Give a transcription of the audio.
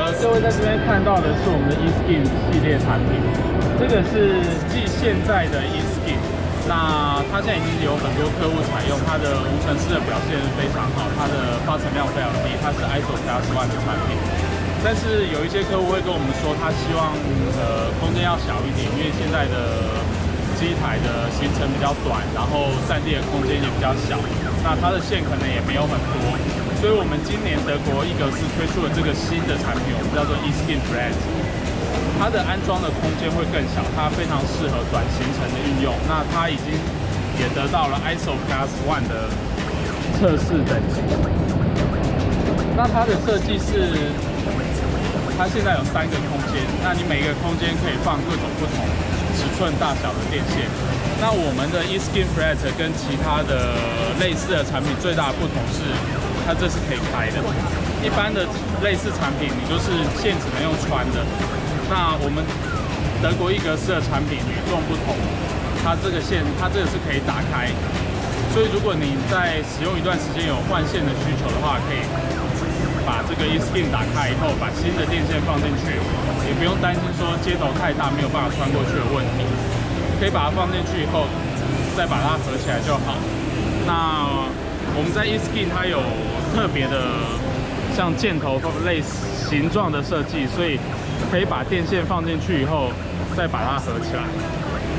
各位在这边看到的是我们的 eSkin 系列产品，这个是继现在的 eSkin， 那它现在已经有很多客户采用，它的无尘室的表现非常好，它的发尘量非常低，它是 ISO Class 1的产品。但是有一些客户会跟我们说，他希望空间要小一点，因为现在的机台的行程比较短，然后占地的空间也比较小，那它的线可能也没有很多，所以我们今年德国一格斯推出了这个新的产品，我们叫做 eSkin Flat， 它的安装的空间会更小，它非常适合短行程的运用。那它已经也得到了 ISO Class 1的测试等级。那它的设计是，它现在有3个空间，那你每个空间可以放各种不同尺寸大小的电线。那我们的 eSkin Flat 跟其他的类似的产品最大的不同是，它这是可以开的。一般的类似产品，你就是线只能用穿的。那我们德国一格斯的产品与众不同，它这个线，它这个是可以打开。所以如果你在使用一段时间有换线的需求的话，可以把这个 eSkin 打开以后，把新的电线放进去，也不用担心说接头太大没有办法穿过去的问题。可以把它放进去以后，再把它合起来就好。那我们在 eSkin 它有特别的像箭头类形状的设计，所以可以把电线放进去以后，再把它合起来。